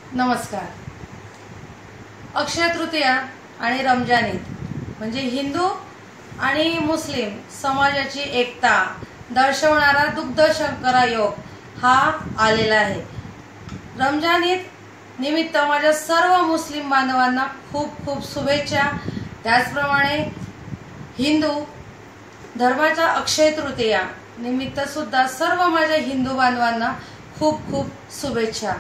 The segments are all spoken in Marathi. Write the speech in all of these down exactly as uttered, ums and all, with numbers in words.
नमस्कार। अक्षय तृतीया आणि रमजान ईद म्हणजे हिंदू आणि मुस्लिम समाजाची एकता दर्शवणारा दुग्ध शर्करा योग हा आलेला आहे। रमजान ईद निमित्त माझ्या सर्व मुस्लिम बांधवांना खूप खूप शुभेच्छा। त्याचप्रमाणे हिंदू धर्माच्या अक्षय तृतीया निमित्त सुद्धा सर्व माझ्या हिंदू बांधवांना खूप खूप शुभेच्छा।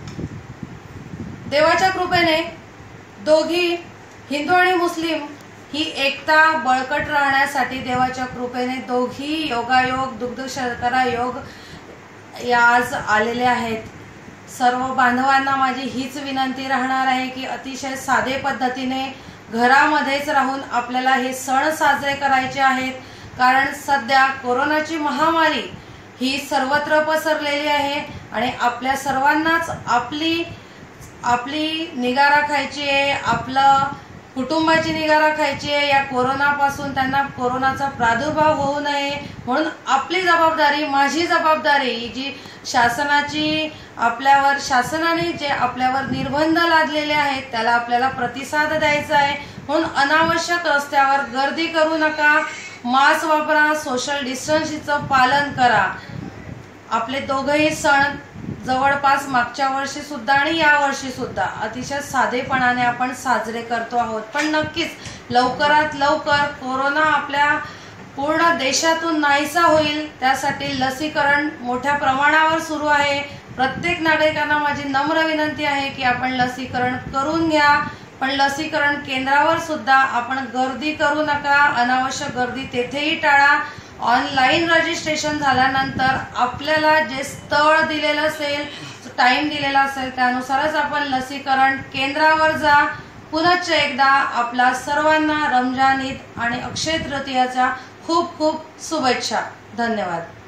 देवाच्या कृपेने दोघी हिंदू आणि मुस्लिम ही एकता बळकट राहण्यासाठी देवाच्या कृपेने दोघी योगायोग दुग्ध शर्करा योग या आज आलेले आहेत। सर्व बांधवांना माझी हीच विनंती राहणार आहे की अतिशय साधे पद्धतीने घरामध्येच राहून आपल्याला हे सण साजरे करायचे आहेत, कारण सध्या कोरोनाची महामारी ही सर्वत्र पसरलेली आहे आणि आपल्या सर्वांनाच आपली आपली निगा राखायची आहे, आपलं कुटुंबाची निगा राखायची आहे। या कोरोनापासून त्यांना कोरोनाचा प्रादुर्भाव होऊ नये म्हणून आपली जबाबदारी माझी जबाबदारी जी शासनाची आपल्यावर शासनाने जे आपल्यावर निर्बंध लादलेले आहेत त्याला आपल्याला प्रतिसाद द्यायचा आहे। म्हणून अनावश्यक रस्त्यावर गर्दी करू नका, मास्क वापरा, सोशल डिस्टन्सिंगचं पालन करा। आपले दोघेही सण जवळपास मागच्या वर्षी सुद्धा आणि या वर्षी सुद्धा अतिशय साधेपणाने आपण साजरे करतो आहोत, पण नक्कीच लवकरात लवकर कोरोना आपल्या पूर्ण देशातून नाहीसा होईल त्यासाठी लसीकरण मोठ्या प्रमाणावर सुरू आहे। प्रत्येक नागरिकांना माझी नम्र विनंती आहे की आपण लसीकरण करून घ्या, पण लसीकरण केंद्रावर सुद्धा आपण गर्दी करू नका, अनावश्यक गर्दी तेथेही टाळा। ऑनलाइन रजिस्ट्रेशन झाल्यानंतर आपल्याला जे स्थळ दिलेलं असेल, टाइम दिलेला असेल त्यानुसारच आपण लसीकरण केंद्रावर जा। पुनश्च एकदा आपल्या सर्वांना रमजान ईद आणि अक्षय तृतीयाच्या खूप खूप शुभेच्छा। धन्यवाद।